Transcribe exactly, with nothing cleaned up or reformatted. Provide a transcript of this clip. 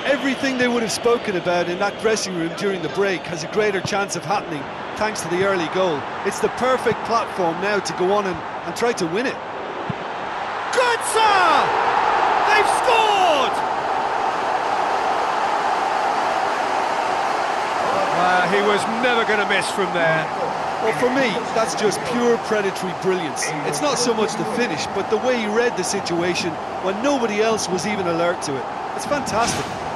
Everything they would have spoken about in that dressing room during the break has a greater chance of happening thanks to the early goal. It's the perfect platform now to go on and, and try to win it. Götze! They've scored! Uh, he was never going to miss from there. Well, for me, that's just pure predatory brilliance. It's not so much the finish, but the way he read the situation when nobody else was even alert to it. It's fantastic.